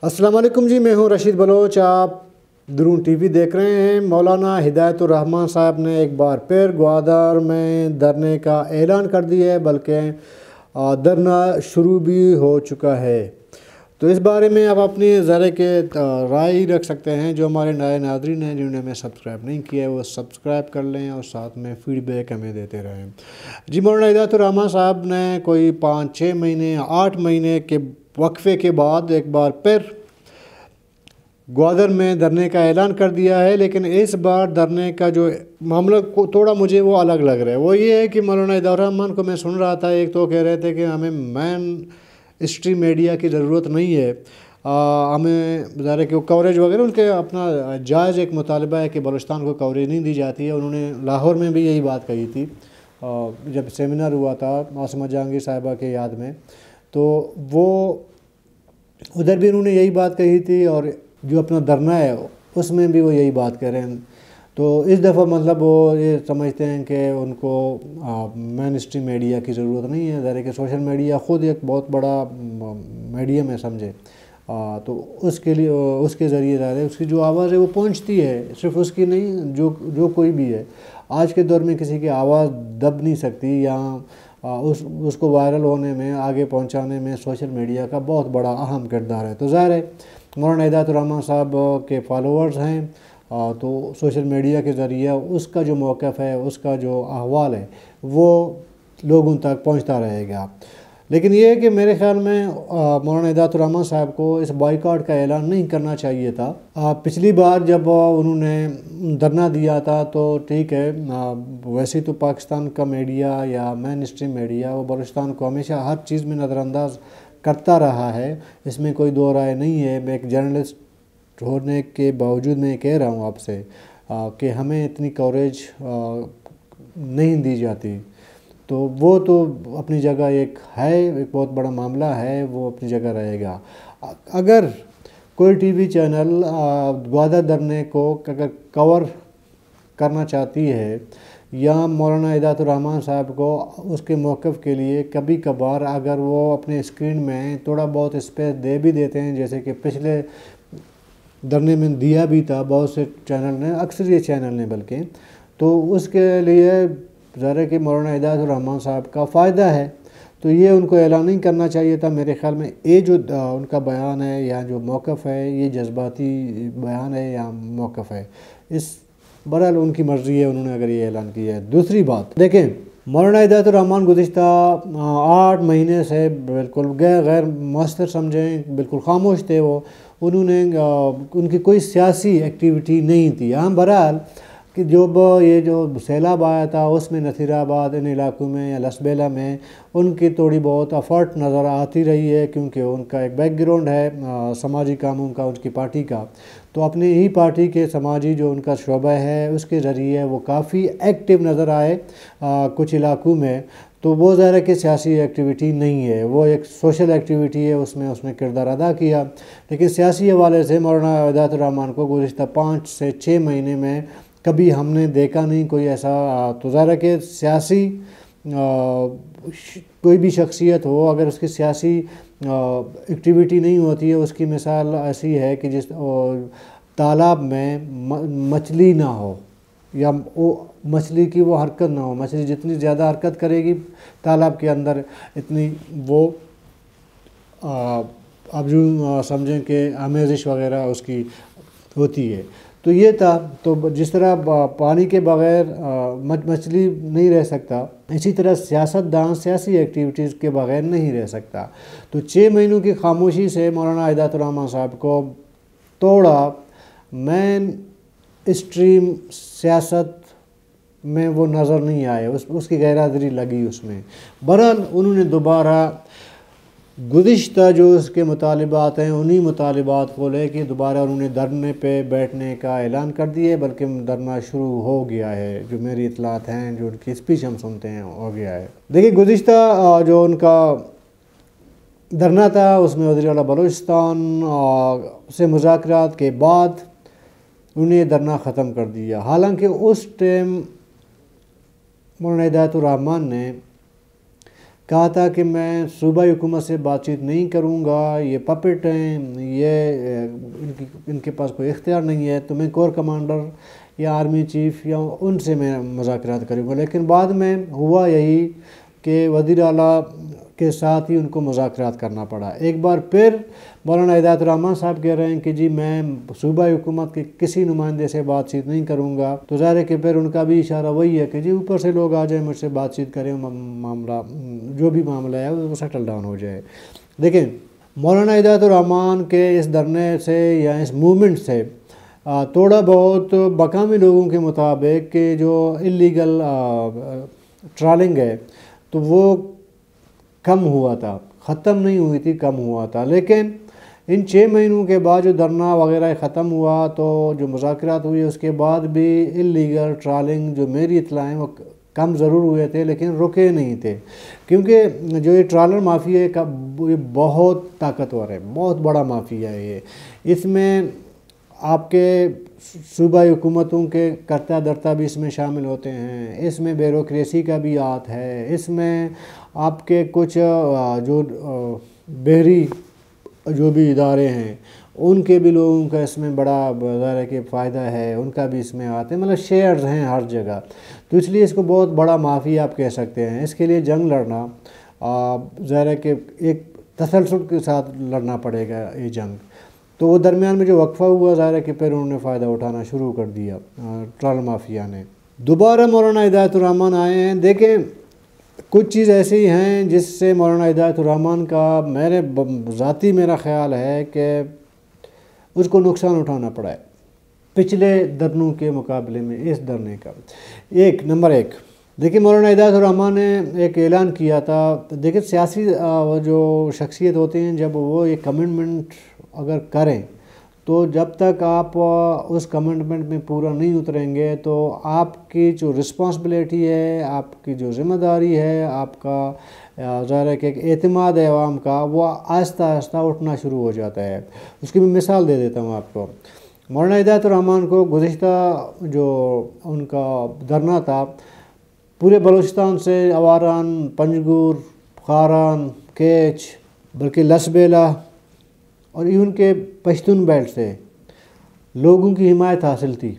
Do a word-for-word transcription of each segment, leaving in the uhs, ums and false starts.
السلام علیکم جی، میں ہوں رشید بلوچ۔ آپ درون ٹی وی دیکھ رہے ہیں۔ مولانا ہدایت الرحمان صاحب نے ایک بار پھر گوادر میں دھرنے کا اعلان کر دیا ہے، بلکہ دھرنا شروع بھی ہو چکا ہے۔ تو اس بارے میں آپ اپنی ذرا کے رائے رکھ سکتے ہیں۔ جو ہمارے نئے ناظرین ہیں جنہوں نے ہمیں سبسکرائب نہیں کیا ہے وہ سبسکرائب کر لیں اور ساتھ میں فیڈ بیک ہمیں دیتے رہیں۔ جی، مولانا ہدایت الرحمان صاحب نے کوئی پانچ چھ مہینے آٹھ مہینے کے وقفے کے بعد ایک بار پھر گوادر میں دھرنے کا اعلان کر دیا ہے، لیکن اس بار دھرنے کا جو معاملہ تھوڑا مجھے وہ الگ لگ رہا ہے۔ وہ یہ ہے کہ مولانا ہدایت الرحمان کو میں سن رہا تھا، ایک تو کہہ رہے تھے کہ ہمیں مین اسٹریم میڈیا کی ضرورت نہیں ہے، آ, ہمیں ظاہر کہ وہ کوریج وغیرہ ان کے اپنا جائز ایک مطالبہ ہے کہ بلوچستان کو کوریج نہیں دی جاتی ہے۔ انہوں نے لاہور میں بھی یہی بات کہی تھی جب سیمینار ہوا تھا عاصمہ جہانگیر صاحبہ کے یاد میں، تو وہ ادھر بھی انہوں نے یہی بات کہی تھی، اور جو اپنا دھرنا ہے اس میں بھی وہ یہی بات کہہ رہے ہیں۔ تو اس دفعہ مطلب وہ یہ سمجھتے ہیں کہ ان کو مین اسٹریم میڈیا کی ضرورت نہیں ہے۔ ظاہر کہ سوشل میڈیا خود ایک بہت بڑا میڈیم ہے سمجھے، تو اس کے لیے اس کے ذریعے ظاہر ہے اس کی جو آواز ہے وہ پہنچتی ہے، صرف اس کی نہیں، جو جو کوئی بھی ہے آج کے دور میں کسی کی آواز دب نہیں سکتی، یا اس اس کو وائرل ہونے میں آگے پہنچانے میں سوشل میڈیا کا بہت بڑا اہم کردار ہے۔ تو ظاہر ہے مولانا ہدایت الرحمان صاحب کے فالوورز ہیں، تو سوشل میڈیا کے ذریعے اس کا جو موقف ہے، اس کا جو احوال ہے وہ لوگوں تک پہنچتا رہے گا۔ لیکن یہ ہے کہ میرے خیال میں مولانا ہدایت الرحمان صاحب کو اس بائیکاٹ کا اعلان نہیں کرنا چاہیے تھا۔ پچھلی بار جب انہوں نے دھرنا دیا تھا تو ٹھیک ہے، ویسے تو پاکستان کا میڈیا یا مین اسٹریم میڈیا وہ بلوچستان کو ہمیشہ ہر چیز میں نظر انداز کرتا رہا ہے، اس میں کوئی دو رائے نہیں ہے۔ میں ایک جرنلسٹ ہونے کے باوجود میں کہہ رہا ہوں آپ سے کہ ہمیں اتنی کوریج نہیں دی جاتی، تو وہ تو اپنی جگہ ایک ہے، ایک بہت بڑا معاملہ ہے، وہ اپنی جگہ رہے گا۔ اگر کوئی ٹی وی چینل گوادر دھرنے کو اگر کور کرنا چاہتی ہے، یا مولانا ہدایت الرحمان صاحب کو اس کے موقف کے لیے کبھی کبھار اگر وہ اپنے اسکرین میں تھوڑا بہت اسپیس دے بھی دیتے ہیں، جیسے کہ پچھلے دھرنے میں دیا بھی تھا بہت سے چینل نے، اکثر یہ چینل نے بلکہ، تو اس کے لیے ظاہر ہے کہ مولانا ہدایت الرحمان صاحب کا فائدہ ہے۔ تو یہ ان کو اعلان نہیں کرنا چاہیے تھا میرے خیال میں۔ یہ جو ان کا بیان ہے یا جو موقف ہے، یہ جذباتی بیان ہے یا موقف ہے، اس برحال ان کی مرضی ہے، انہوں نے اگر یہ اعلان کیا ہے۔ دوسری بات دیکھیں، مولانا ہدایت الرحمان گزشتہ آٹھ مہینے سے بالکل غیر مؤثر سمجھیں، بالکل خاموش تھے وہ، انہوں نے ان کی کوئی سیاسی ایکٹیویٹی نہیں تھی۔ ہاں برحال کہ جب یہ جو سیلاب آیا تھا اس میں نصیر آباد ان علاقوں میں یا لسبیلا میں ان کی تھوڑی بہت افرٹ نظر آتی رہی ہے، کیونکہ ان کا ایک بیک گراؤنڈ ہے سماجی کاموں کا، ان کی پارٹی کا، تو اپنی ہی پارٹی کے سماجی جو ان کا شعبہ ہے اس کے ذریعے وہ کافی ایکٹیو نظر آئے کچھ علاقوں میں۔ تو وہ ظاہر ہے کہ سیاسی ایکٹیویٹی نہیں ہے، وہ ایک سوشل ایکٹیویٹی ہے، اس میں اس نے کردار ادا کیا۔ لیکن سیاسی حوالے سے مولانا ہدایت الرحمان کو گزشتہ پانچ سے چھ مہینے میں کبھی ہم نے دیکھا نہیں کوئی ایسا۔ تو ظاہر ہے کہ سیاسی کوئی بھی شخصیت ہو، اگر اس کی سیاسی ایکٹیویٹی نہیں ہوتی ہے، اس کی مثال ایسی ہے کہ جس تالاب میں مچھلی نہ ہو، یا مچھلی کی وہ حرکت نہ ہو۔ مچھلی جتنی زیادہ حرکت کرے گی تالاب کے اندر، اتنی وہ اب جو سمجھیں کہ آمیزش وغیرہ اس کی ہوتی ہے۔ تو یہ تھا، تو جس طرح پانی کے بغیر مچھلی نہیں رہ سکتا، اسی طرح سیاست دان سیاسی ایکٹیویٹیز کے بغیر نہیں رہ سکتا۔ تو چھ مہینوں کی خاموشی سے مولانا ہدایت الرحمان صاحب کو توڑا مین اسٹریم سیاست میں وہ نظر نہیں آئے، اس اس کی غیر حاضری لگی اس میں۔ برحال انہوں نے دوبارہ گزشتہ جو اس کے مطالبات ہیں انہی مطالبات کو لے کے دوبارہ انہوں نے دھرنے پہ بیٹھنے کا اعلان کر دیا ہے، بلکہ دھرنا شروع ہو گیا ہے، جو میری اطلاعات ہیں، جو ان کی اسپیچ ہم سنتے ہیں ہو گیا ہے۔ دیکھیں گزشتہ جو ان کا دھرنا تھا اس میں وزیر اعلیٰ بلوچستان سے مذاکرات کے بعد انہوں نے دھرنا ختم کر دیا۔ حالانکہ اس ٹائم مولانا ہدایت الرحمان نے کہا تھا کہ میں صوبائی حکومت سے بات چیت نہیں کروں گا، یہ پپٹ ہیں، یہ ان کی ان کے پاس کوئی اختیار نہیں ہے، تو میں کور کمانڈر یا آرمی چیف یا ان سے میں مذاکرات کروں گا۔ لیکن بعد میں ہوا یہی کہ وزیر اعلیٰ کے ساتھ ہی ان کو مذاکرات کرنا پڑا۔ ایک بار پھر مولانا ہدایت الرحمان صاحب کہہ رہے ہیں کہ جی میں صوبائی حکومت کے کسی نمائندے سے بات چیت نہیں کروں گا، تو ظاہر ہے کہ پھر ان کا بھی اشارہ وہی ہے کہ جی اوپر سے لوگ آ جائیں، مجھ سے بات چیت کریں، معاملہ جو بھی معاملہ ہے وہ سیٹل ڈاؤن ہو جائے۔ دیکھیں مولانا ہدایت الرحمان کے اس دھرنے سے یا اس موومنٹ سے تھوڑا بہت مقامی لوگوں کے مطابق کہ جو اللیگل ٹرالنگ ہے تو وہ کم ہوا تھا، ختم نہیں ہوئی تھی، کم ہوا تھا۔ لیکن ان چھ مہینوں کے بعد جو دھرنا وغیرہ ختم ہوا تو جو مذاکرات ہوئی اس کے بعد بھی اللیگل ٹرالنگ جو میری اطلاع ہیں وہ کم ضرور ہوئے تھے لیکن رکے نہیں تھے، کیونکہ جو یہ ٹرالر مافیا ہے یہ بہت طاقتور ہے، بہت بڑا مافیا ہے۔ یہ اس میں آپ کے صوبائی حکومتوں کے کرتا دھرتا بھی اس میں شامل ہوتے ہیں، اس میں بیوروکریسی کا بھی ہاتھ ہے، اس میں آپ کے کچھ جو بحری جو بھی ادارے ہیں ان کے بھی لوگوں کا اس میں بڑا ظاہر ہے کہ فائدہ ہے، ان کا بھی اس میں آتے ہیں، مطلب شیئرز ہیں ہر جگہ، تو اس لیے اس کو بہت بڑا مافیا آپ کہہ سکتے ہیں۔ اس کے لیے جنگ لڑنا ظاہر ہے کہ ایک تسلسل کے ساتھ لڑنا پڑے گا یہ جنگ، تو وہ درمیان میں جو وقفہ ہوا ظاہر ہے کہ پھر انہوں نے فائدہ اٹھانا شروع کر دیا ٹرال مافیا نے۔ دوبارہ مولانا ہدایت الرحمان آئے ہیں۔ دیکھیں کچھ چیز ایسی ہیں جس سے مولانا ہدایت الرحمان کا میرے ذاتی میرا خیال ہے کہ اس کو نقصان اٹھانا پڑا ہے پچھلے دھرنوں کے مقابلے میں اس دھرنے کا۔ ایک نمبر ایک دیکھیں مولانا ہدایت الرحمان نے ایک اعلان کیا تھا، دیکھیں سیاسی جو شخصیت ہوتے ہیں جب وہ ایک کمٹمنٹ اگر کریں تو جب تک آپ اس کمٹمنٹ میں پورا نہیں اتریں گے تو آپ کی جو رسپانسبلٹی ہے، آپ کی جو ذمہ داری ہے، آپ کا ظاہر ہے کہ ایک اعتماد ہے عوام کا، وہ آہستہ آہستہ اٹھنا شروع ہو جاتا ہے۔ اس کی میں مثال دے دیتا ہوں آپ کو۔ مولانا ہدایت الرحمان کو گزشتہ جو ان کا دھرنا تھا پورے بلوچستان سے اواران، پنجگور، خاران، کیچ، بلکہ لسبیلا اور ایون کے پشتون بیلٹ سے لوگوں کی حمایت حاصل تھی،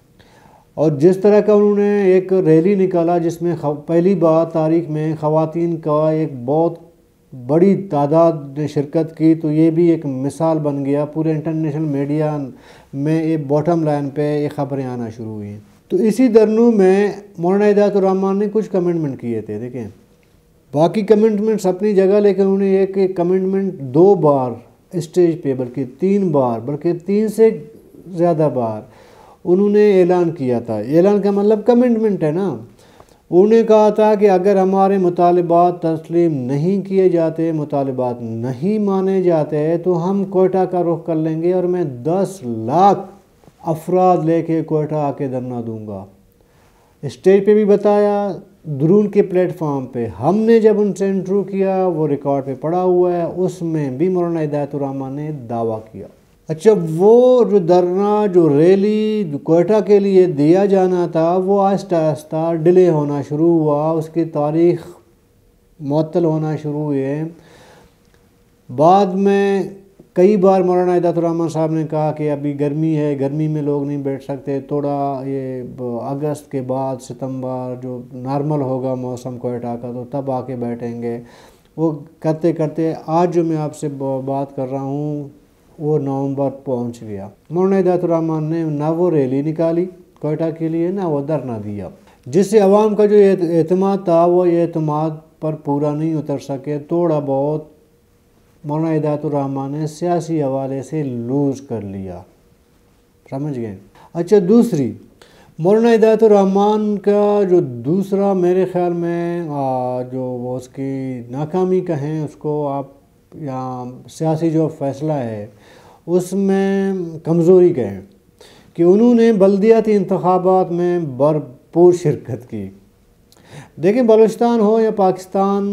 اور جس طرح کا انہوں نے ایک ریلی نکالا جس میں پہلی بار تاریخ میں خواتین کا ایک بہت بڑی تعداد نے شرکت کی، تو یہ بھی ایک مثال بن گیا، پورے انٹرنیشنل میڈیا میں یہ باٹم لائن پہ یہ خبریں آنا شروع ہوئیں۔ تو اسی دھرنوں میں مولانا ہدایت الرحمان نے کچھ کمٹمنٹ کیے تھے، دیکھیں باقی کمٹمنٹس اپنی جگہ، لیکن انہوں نے ایک کمٹمنٹ دو بار اسٹیج پہ بلکہ تین بار بلکہ تین سے زیادہ بار انہوں نے اعلان کیا تھا۔ اعلان کا مطلب کمٹمنٹ ہے نا۔ انہوں نے کہا تھا کہ اگر ہمارے مطالبات تسلیم نہیں کیے جاتے، مطالبات نہیں مانے جاتے تو ہم کوئٹہ کا رخ کر لیں گے اور میں دس لاکھ افراد لے کے کوئٹہ آ کے دھرنا دوں گا۔ اسٹیج پہ بھی بتایا، درون کے پلیٹ فارم پہ ہم نے جب ان سے انٹرویو کیا، وہ ریکارڈ پہ پڑا ہوا ہے، اس میں بھی مولانا ہدایت الرحمان نے دعویٰ کیا۔ اچھا وہ جو دھرنا جو ریلی جو کوئٹہ کے لیے دیا جانا تھا وہ آہستہ آہستہ ڈیلے ہونا شروع ہوا، اس کی تاریخ معطل ہونا شروع ہوئے۔ بعد میں کئی بار مولانا ہدایت الرحمان صاحب نے کہا کہ ابھی گرمی ہے، گرمی میں لوگ نہیں بیٹھ سکتے، تھوڑا یہ اگست کے بعد ستمبر جو نارمل ہوگا موسم کوئٹہ کا تو تب آ کے بیٹھیں گے۔ وہ کرتے کرتے آج جو میں آپ سے بات کر رہا ہوں وہ نومبر پہنچ گیا۔ مولانا ہدایت الرحمان نے نہ وہ ریلی نکالی کوئٹہ کے لیے، نہ وہ دھرنا دیا، جس سے عوام کا جو اعتماد تھا وہ اعتماد پر پورا نہیں اتر سکے۔ تھوڑا بہت مولانا ہدایت الرحمان نے سیاسی حوالے سے لوز کر لیا، سمجھ گئے۔ اچھا دوسری مولانا ہدایت الرحمان کا جو دوسرا میرے خیال میں جو وہ اس کی ناکامی کہیں اس کو آپ، یا سیاسی جو فیصلہ ہے اس میں کمزوری کہیں، کہ انہوں نے بلدیاتی انتخابات میں بھرپور شرکت کی۔ دیکھیں بلوچستان ہو یا پاکستان،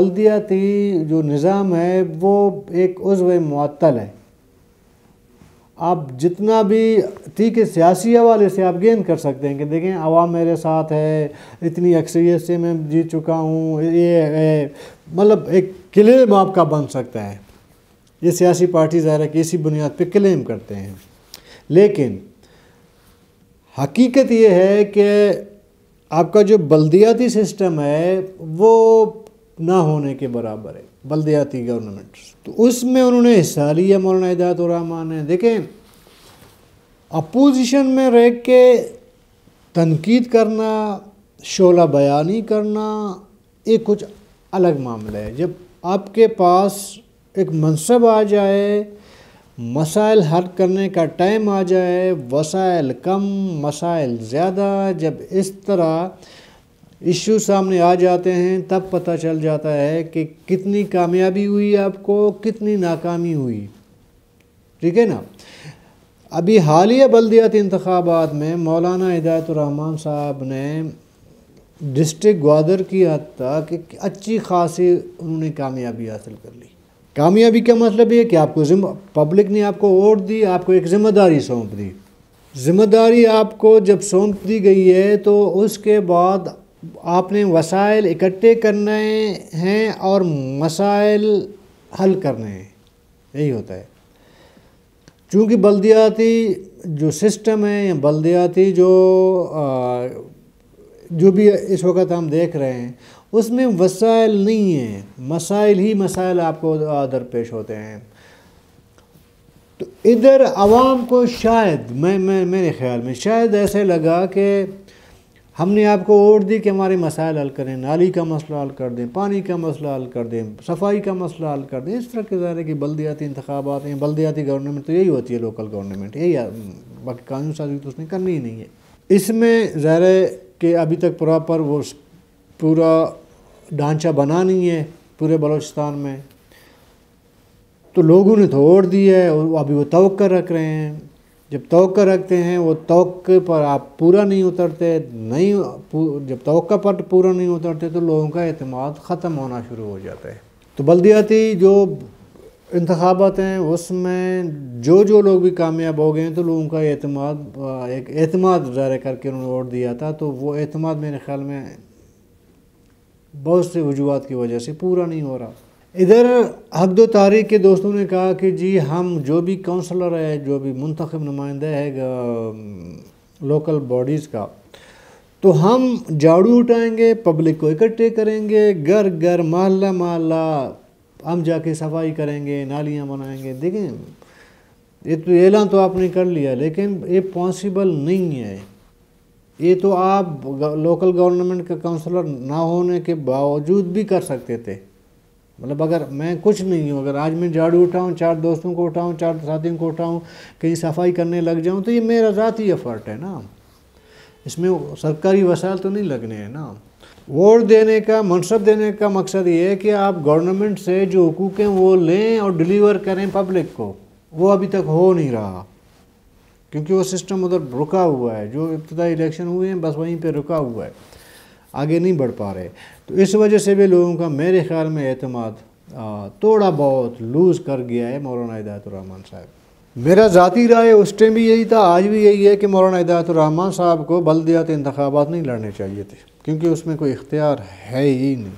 بلدیاتی جو نظام ہے وہ ایک عضو معطل ہے۔ آپ جتنا بھی ٹھیک ہے سیاسی حوالے سے آپ گین کر سکتے ہیں کہ دیکھیں عوام میرے ساتھ ہے، اتنی اکثریت سے میں جیت چکا ہوں، یہ ہے، مطلب ایک کلیم آپ کا بن سکتا ہے. یہ سیاسی پارٹی ظاہر ہے کہ اسی بنیاد پہ کلیم کرتے ہیں. لیکن حقیقت یہ ہے کہ آپ کا جو بلدیاتی سسٹم ہے وہ نہ ہونے کے برابر ہے، بلدیاتی گورنمنٹ. تو اس میں انہوں نے حصہ لیا مولانا ہدایت الرحمان نے. دیکھیں اپوزیشن میں رہ کے تنقید کرنا، شعلہ بیانی کرنا ایک کچھ الگ معاملہ ہے. جب آپ کے پاس ایک منصب آ جائے، مسائل حل کرنے کا ٹائم آ جائے، وسائل کم مسائل زیادہ، جب اس طرح ایشو سامنے آ جاتے ہیں تب پتہ چل جاتا ہے کہ کتنی کامیابی ہوئی آپ کو، کتنی ناکامی ہوئی. ٹھیک ہے نا. ابھی حالیہ بلدیاتی انتخابات میں مولانا ہدایت الرحمان صاحب نے ڈسٹرکٹ گوادر کی حد تک ایک اچھی خاصی انہوں نے کامیابی حاصل کر لی. کامیابی کا مطلب یہ کہ آپ کو ذمہ پبلک نے آپ کو ووٹ دی، آپ کو ایک ذمہ داری سونپ دی. ذمہ داری آپ کو جب سونپ دی گئی ہے تو اس کے بعد آپ نے وسائل اکٹھے کرنے ہیں اور مسائل حل کرنے ہیں. یہی ہوتا ہے. چونکہ بلدیاتی جو سسٹم ہے یا بلدیاتی جو جو بھی اس وقت ہم دیکھ رہے ہیں اس میں وسائل نہیں ہیں، مسائل ہی مسائل آپ کو درپیش ہوتے ہیں. تو ادھر عوام کو شاید میں میں میرے خیال میں شاید ایسے لگا کہ ہم نے آپ کو ووٹ دی کہ ہمارے مسائل حل کریں، نالی کا مسئلہ حل کر دیں، پانی کا مسئلہ حل کر دیں، صفائی کا مسئلہ حل کر دیں. اس طرح کے ظاہر ہے کہ بلدیاتی انتخابات ہیں، بلدیاتی گورنمنٹ تو یہی ہوتی ہے، لوکل گورنمنٹ یہی، باقی قانون سازی تو اس نے کرنی ہی نہیں ہے. اس میں ظاہر ہے کہ ابھی تک پراپر وہ پورا ڈھانچہ بنا نہیں ہے پورے بلوچستان میں. تو لوگوں نے تو ووٹ دی ہے اور ابھی وہ توقع رکھ رہے ہیں. جب توقع رکھتے ہیں وہ توقع پر آپ پورا نہیں اترتے، نہیں جب توقع پر پورا نہیں اترتے تو لوگوں کا اعتماد ختم ہونا شروع ہو جاتا ہے. تو بلدیاتی جو انتخابات ہیں اس میں جو جو لوگ بھی کامیاب ہو گئے ہیں تو لوگوں کا اعتماد ایک اعتماد ظاہر کر کے انہوں نے ووٹ دیا تھا، تو وہ اعتماد میرے خیال میں بہت سے وجوہات کی وجہ سے پورا نہیں ہو رہا. ادھر حق و تحریک کے دوستوں نے کہا کہ جی ہم جو بھی کونسلر ہے، جو بھی منتخب نمائندہ ہے لوکل باڈیز کا، تو ہم جھاڑو اٹھائیں گے، پبلک کو اکٹھے کریں گے، گھر گھر محلہ محلہ ہم جا کے صفائی کریں گے، نالیاں بنائیں گے. دیکھیں یہ تو اعلان تو آپ نے کر لیا لیکن یہ پاسبل نہیں ہے. یہ تو آپ لوکل گورنمنٹ کا کونسلر نہ ہونے کے باوجود بھی کر سکتے تھے. مطلب اگر میں کچھ نہیں ہوں، اگر آج میں جھاڑو اٹھاؤں، چار دوستوں کو اٹھاؤں، چار ساتھیوں کو اٹھاؤں، کہیں صفائی کرنے لگ جاؤں تو یہ میرا ذاتی ایفرٹ ہے نا، اس میں سرکاری وسائل تو نہیں لگنے ہیں نا. ووٹ دینے کا، منصب دینے کا مقصد یہ ہے کہ آپ گورنمنٹ سے جو حقوق ہیں وہ لیں اور ڈیلیور کریں پبلک کو. وہ ابھی تک ہو نہیں رہا کیونکہ وہ سسٹم ادھر رکا ہوا ہے. جو ابتدائی الیکشن ہوئے ہیں بس وہیں پہ رکا ہوا ہے، آگے نہیں بڑھ پا رہے. تو اس وجہ سے بھی لوگوں کا میرے خیال میں اعتماد تھوڑا بہت لوز کر گیا ہے مولانا ہدایت الرحمان صاحب. میرا ذاتی رائے اس ٹائم بھی یہی تھا، آج بھی یہی ہے کہ مولانا ہدایت الرحمان صاحب کو بلدیاتی انتخابات نہیں لڑنے چاہیے تھے کیونکہ اس میں کوئی اختیار ہے ہی نہیں،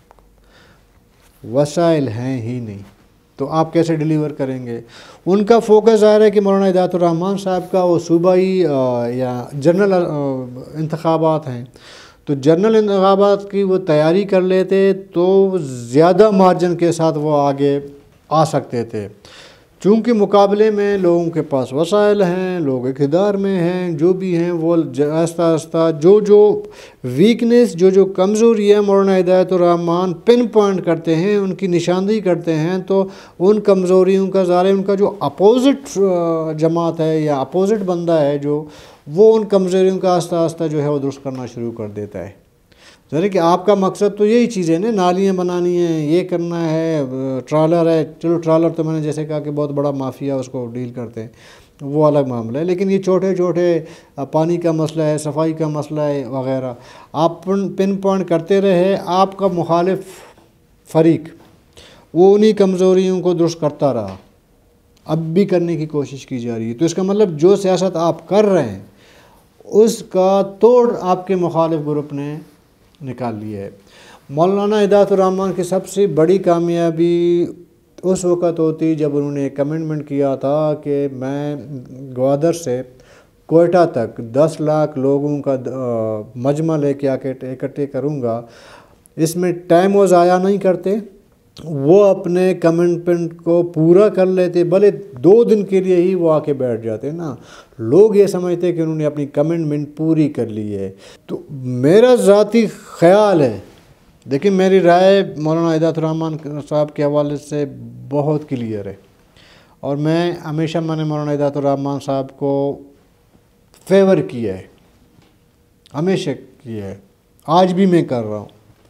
وسائل ہیں ہی نہیں. تو آپ کیسے ڈیلیور کریں گے؟ ان کا فوکس ظاہر ہے کہ مولانا ہدایت الرحمان صاحب کا وہ صوبائی یا جنرل انتخابات ہیں، تو جنرل انتخابات کی وہ تیاری کر لیتے تو زیادہ مارجن کے ساتھ وہ آگے آ سکتے تھے. چونکہ مقابلے میں لوگوں کے پاس وسائل ہیں، لوگ اقتدار میں ہیں، جو بھی ہیں وہ آہستہ آہستہ جو جو ویکنیس، جو جو کمزوری ہے مولانا ہدایت الرحمان پن پوائنٹ کرتے ہیں، ان کی نشاندہی کرتے ہیں، تو ان کمزوریوں کا ظاہر ان کا جو اپوزٹ جماعت ہے یا اپوزٹ بندہ ہے جو وہ ان کمزوریوں کا آہستہ آہستہ جو ہے وہ درست کرنا شروع کر دیتا ہے. ظاہر کہ آپ کا مقصد تو یہی چیزیں نا، نالیاں بنانی ہیں، یہ کرنا ہے، ٹرالر ہے. چلو ٹرالر تو میں نے جیسے کہا کہ بہت بڑا مافیا اس کو ڈیل کرتے ہیں، وہ الگ معاملہ ہے. لیکن یہ چھوٹے چھوٹے پانی کا مسئلہ ہے، صفائی کا مسئلہ ہے وغیرہ، آپ پن پوائنٹ کرتے رہے. آپ کا مخالف فریق وہ انہی کمزوریوں کو درست کرتا رہا. اب بھی کرنے کی کوشش کی جا رہی ہے۔ تو اس کا مطلب جو سیاست آپ کر رہے ہیں اس کا توڑ آپ کے مخالف گروپ نے نکال لیا ہے۔ مولانا ہدایت الرحمن کی سب سے بڑی کامیابی اس وقت ہوتی جب انہوں نے ایک کمٹمنٹ کیا تھا کہ میں گوادر سے کوئٹہ تک دس لاکھ لوگوں کا مجمع لے کے آ کے اکٹھے کروں گا۔ اس میں ٹائم وہ ضائع نہیں کرتے، وہ اپنے کمٹمنٹ کو پورا کر لیتے، بھلے دو دن کے لیے ہی وہ آ کے بیٹھ جاتے نا، لوگ یہ سمجھتے کہ انہوں نے اپنی کمٹمنٹ پوری کر لی ہے۔ تو میرا ذاتی خیال ہے، دیکھیں میری رائے مولانا ہدایت الرحمن صاحب کے حوالے سے بہت کلیئر ہے، اور میں ہمیشہ میں نے مولانا ہدایت الرحمن صاحب کو فیور کیا ہے، ہمیشہ کیا ہے، آج بھی میں کر رہا ہوں۔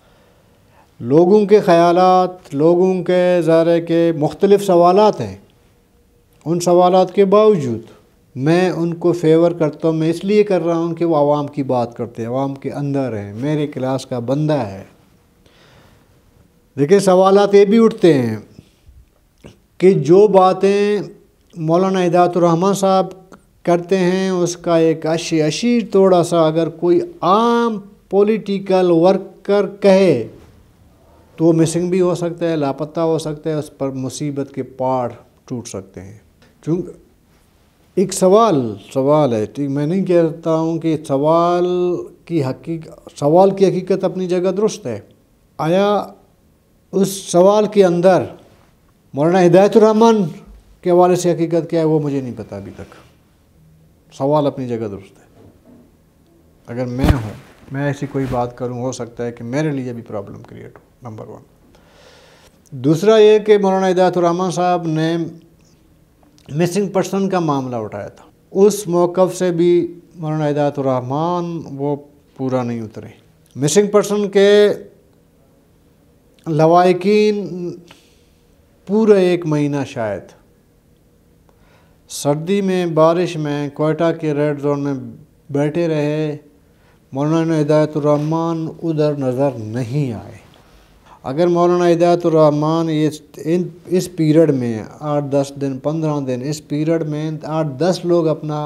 لوگوں کے خیالات، لوگوں کے ظاہر کے مختلف سوالات ہیں، ان سوالات کے باوجود میں ان کو فیور کرتا ہوں۔ میں اس لیے کر رہا ہوں کہ وہ عوام کی بات کرتے ہیں، عوام کے اندر ہیں، میرے کلاس کا بندہ ہے۔ دیکھیں سوالات یہ بھی اٹھتے ہیں کہ جو باتیں مولانا ہدایت الرحمن صاحب کرتے ہیں اس کا ایک اشی اشی تھوڑا سا اگر کوئی عام پولیٹیکل ورکر کہے تو وہ مسنگ بھی ہو سکتا ہے، لاپتہ ہو سکتا ہے، اس پر مصیبت کے پہاڑ ٹوٹ سکتے ہیں۔ چونکہ ایک سوال سوال ہے، ٹھیک، میں نہیں کہتا ہوں کہ سوال کی حقیقت سوال کی حقیقت اپنی جگہ درست ہے۔ آیا اس سوال کے اندر مولانا ہدایت الرحمن کے حوالے سے حقیقت کیا ہے وہ مجھے نہیں پتا ابھی تک۔ سوال اپنی جگہ درست ہے، اگر میں ہوں میں ایسی کوئی بات کروں ہو سکتا ہے کہ میرے لیے بھی پرابلم کریٹ ہو، نمبر ون۔ دوسرا یہ کہ مولانا ہدایت الرحمن صاحب نے مسنگ پرسن کا معاملہ اٹھایا تھا، اس موقف سے بھی مولانا ہدایت الرحمن وہ پورا نہیں اترے۔ مسنگ پرسن کے لواحقین پورا ایک مہینہ شاید سردی میں بارش میں کوئٹہ کے ریڈ زون میں بیٹھے رہے، مولانا ہدایت الرحمن ادھر نظر نہیں آئے۔ اگر مولانا ہدایت الرحمن اس اس پیریڈ میں آٹھ دس دن پندرہ دن اس پیریڈ میں آٹھ دس لوگ اپنا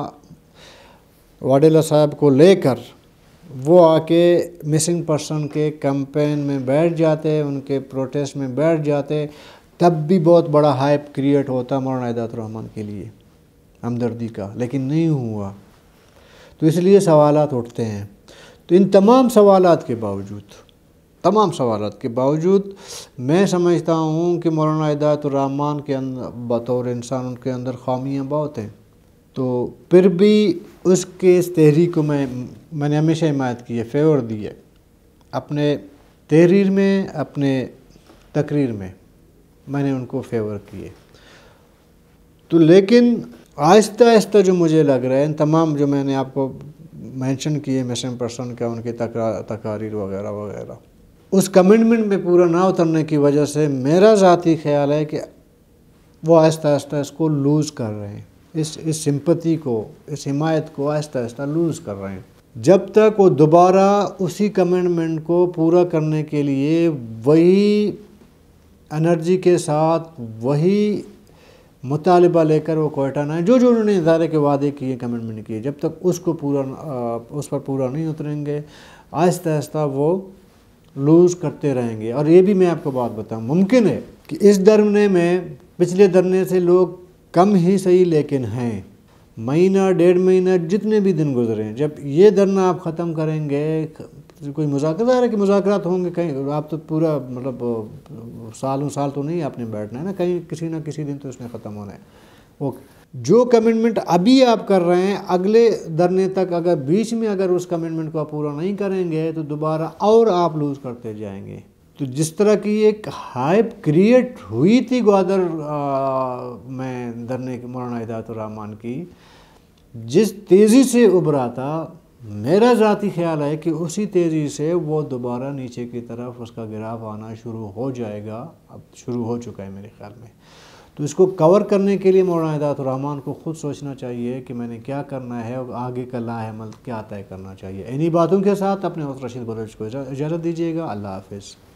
واڈیلا صاحب کو لے کر وہ آ کے مسنگ پرسن کے کیمپین میں بیٹھ جاتے، ان کے پروٹیسٹ میں بیٹھ جاتے، تب بھی بہت بڑا ہائپ کریٹ ہوتا مولانا ہدایت الرحمن کے لیے ہمدردی کا، لیکن نہیں ہوا۔ تو اس لیے سوالات اٹھتے ہیں۔ تو ان تمام سوالات کے باوجود تمام سوالات کے باوجود میں سمجھتا ہوں کہ مولانا ہدایت الرحمن کے اندر بطور انسان ان کے اندر خامیاں بہت ہیں، تو پھر بھی اس کے اس تحریک کو میں میں نے ہمیشہ حمایت کی ہے، فیور دی ہے، اپنے تحریر میں اپنے تقریر میں میں نے ان کو فیور کیے۔ تو لیکن آہستہ آہستہ جو مجھے لگ رہا ہے ان تمام جو میں نے آپ کو مینشن کیے مسنگ پرسن کا، ان کے تقاریر وغیرہ وغیرہ، اس کمٹمنٹ میں پورا نہ اترنے کی وجہ سے میرا ذاتی خیال ہے کہ وہ آہستہ آہستہ اس کو لوز کر رہے ہیں، اس اس سمپتی کو، اس حمایت کو آہستہ آہستہ لوز کر رہے ہیں۔ جب تک وہ دوبارہ اسی کمٹمنٹ کو پورا کرنے کے لیے وہی انرجی کے ساتھ وہی مطالبہ لے کر وہ کوئٹہ نہ جو جو انہوں نے ادارے کے وعدے کیے کمٹمنٹ کیے، جب تک اس کو پورا اس پر پورا نہیں اتریں گے آہستہ آہستہ وہ لوز کرتے رہیں گے۔ اور یہ بھی میں آپ کو بات بتاؤں، ممکن ہے کہ اس دھرنے میں پچھلے دھرنے سے لوگ کم ہی صحیح لیکن ہیں، مہینہ ڈیڑھ مہینہ جتنے بھی دن گزریں، جب یہ دھرنا آپ ختم کریں گے، کوئی مذاکرات ہے کہ مذاکرات ہوں گے کہیں، آپ تو پورا مطلب سالوں سال تو نہیں آپ نے بیٹھنا ہے نا، کہیں کسی نہ کسی دن تو اس نے ختم ہونا ہے۔ اوکے، جو کمٹمنٹ ابھی آپ کر رہے ہیں اگلے دھرنے تک اگر بیچ میں اگر اس کمٹمنٹ کو آپ پورا نہیں کریں گے تو دوبارہ اور آپ لوز کرتے جائیں گے۔ تو جس طرح کی ایک ہائپ کریٹ ہوئی تھی گوادر میں دھرنے کی مولانا ہدایت الرحمن کی، جس تیزی سے ابھرا تھا، میرا ذاتی خیال ہے کہ اسی تیزی سے وہ دوبارہ نیچے کی طرف اس کا گراف آنا شروع ہو جائے گا، اب شروع ہو چکا ہے میرے خیال میں۔ تو اس کو کور کرنے کے لیے مولانا ہدایت الرحمن کو خود سوچنا چاہیے کہ میں نے کیا کرنا ہے اور آگے کا لا عمل کیا طے کرنا چاہیے۔ انہی باتوں کے ساتھ اپنے ہوسٹ رشید بلوچ کو اجازت دیجیے گا۔ اللہ حافظ۔